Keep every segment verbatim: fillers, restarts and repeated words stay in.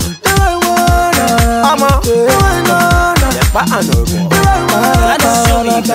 I'm a but I know that's show me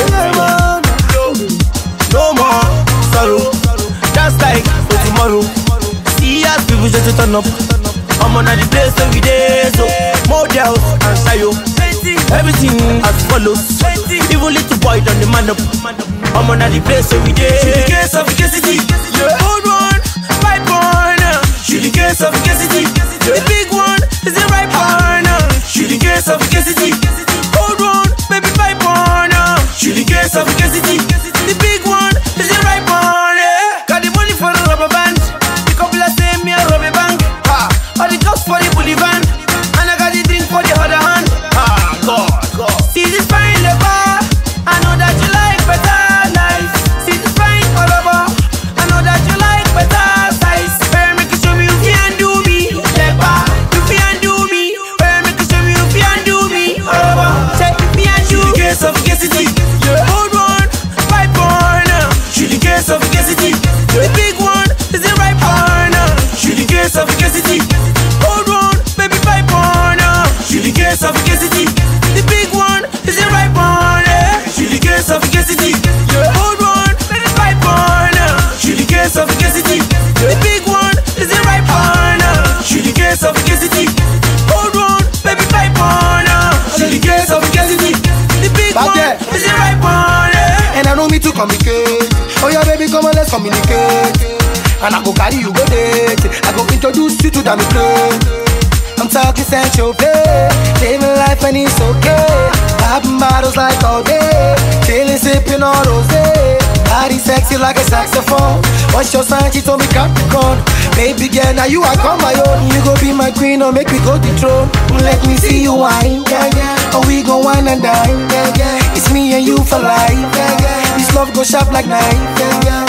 no more sorrow, just like for tomorrow. See us people just to turn up. I'm on the place every day, so models and sayo. Everything as follows. Even little boy done the man up. I'm on the place every day. She the case of K-City. Old one, right one. She the case of K-City. The big one is the right one. She the case of K-City. Old one, baby pipe one. She the case of K-City. The big one is the right one. Got the money for the rubber band. The couple of say me a rubber bank. All the cops for the bully van. And I got the drink for the other hand. Ah, God, God. See this fine lover, I know that you like better life. See this fine lover, I know that you like better size. Where make you show me if you can do me, leper. If you can do me, where make you show me if you can do me, lover. Check if you can do. She the case of K-City, old one, right one. She the case of K-City, the big one is the right one. She the case of K-City, old one, baby pipe one. She the case of K-City, the big one is the right one. She the case of K-City, old one, baby pipe one. She the case of K-City, the big one is the right one. She the case of K-City, old one, baby pipe one. She the case of K-City, the big one is the right one. And I don't need to communicate. Oh yeah, baby, come on, let's communicate. And I go carry you go date. I go introduce you to Dami Play. I'm talking Sancho Play. Living life and it's okay. Popping bottles like all day. Chilling, sipping all those days. Body sexy like a saxophone. What's your sign? She told me Capricorn. Baby girl, now you I call my own. You go be my queen or make me go the throne. Let me see you wine, yeah, yeah. Or we go wine and dine, yeah, yeah. It's me and you for life, yeah, yeah. This love go sharp like knife, yeah, yeah.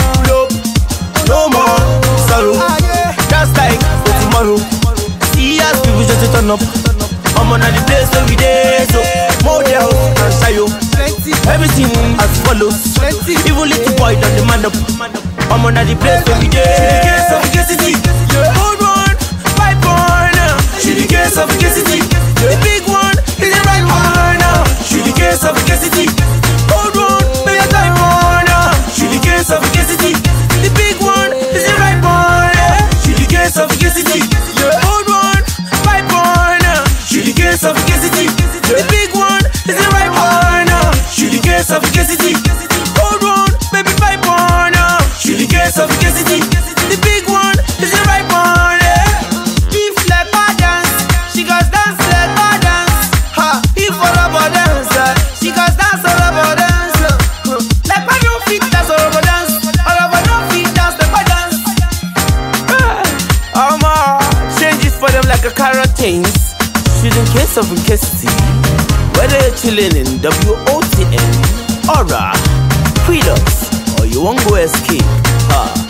No more sorrow, just like for tomorrow. See us people just to turn up. I'm on the place every day, so models and sayo. Everything as follows. Even little boy done the man up. I'm on the place every day. She the case of K-City, old one, right one. She the case of K-City, the big one is the right one. She the case of K-City, old one, baby type one. She the case of K-City, the big one is the right one. She the case of K-City, old one, right one. She the case of K-City, the big one is the right one. She the case of K-City, old one, baby pipe one. She the case of K-City, the big one is the right one. If leper dance, she goes dance leper dance. Ha! If for rubber dance, she goes dance rubber dance. Leper no fit dance rubber dance. Rubber no fit dance leper dance. Um, changes for them like a carotene. She's in case of K-City. Whether you're chilling in W O T N, Aura, Freedoms, or you won't go escape. Uh,